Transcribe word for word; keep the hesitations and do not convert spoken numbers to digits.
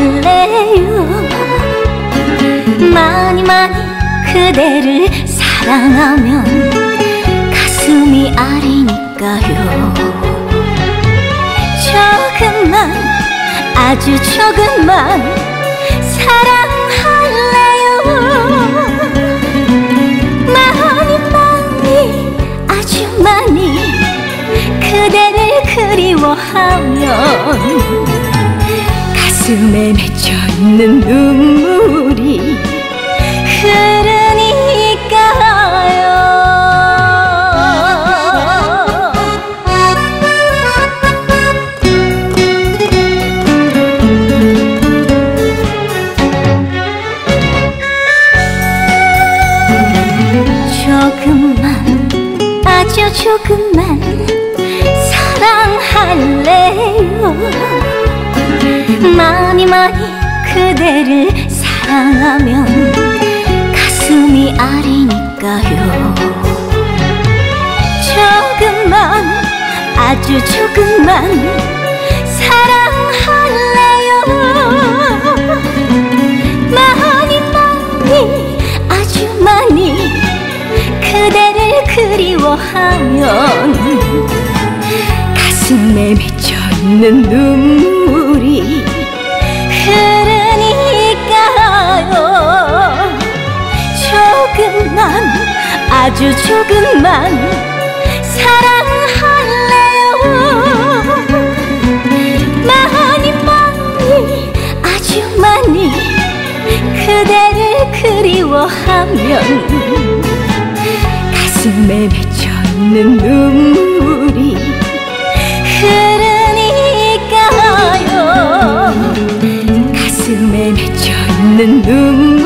사랑할래요. 많이 많이 그대를 사랑하면 가슴이 아리니까요. 조금만, 아주 조금만 사랑할래요. 많이 많이, 아주 많이 그대를 그리워하면 가슴에 맺혀있는 눈물이 흐르니까요. 조금만, 아주 조금만 사랑할래요. 많이 많이 그대를 사랑하면 가슴이 아리니까요. 조금만, 아주 조금만 사랑할래요. 많이 많이, 아주 많이 그대를 그리워하면 가슴에 맺혀있는 눈물이 흐르니까요. 조금만, 아주 조금만 사랑할래요. 많이 많이, 아주 많이 그대를 그리워하면 가슴에 맺혀있는 눈물이 흐르니까요. 가슴에 맺혀있는 눈물